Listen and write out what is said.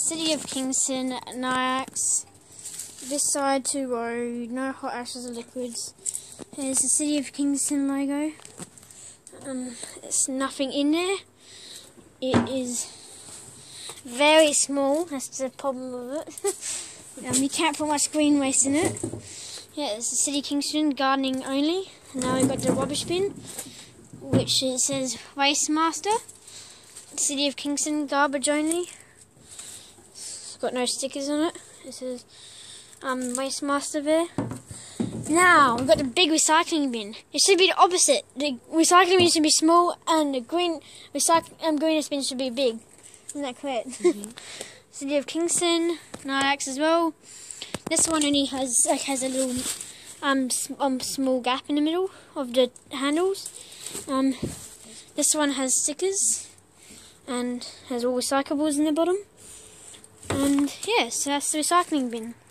City of Kingston, Nyax. This side 2 road, no hot ashes or liquids. Here's the City of Kingston logo. There's nothing in there. It is very small, that's the problem with it. You can't put much green waste in it. Yeah, it's the City of Kingston, gardening only. And now we've got the rubbish bin, which it says Waste Master. City of Kingston, garbage only. It's got no stickers on it. It says Waste Master there. Now we've got the big recycling bin. It should be the opposite. The recycling bin should be small, and the green greenest bin should be big. Isn't that correct? City of Kingston, Nyax as well. This one only has a little small gap in the middle of the handles. This one has stickers and has all recyclables in the bottom. And yes, that's the recycling bin.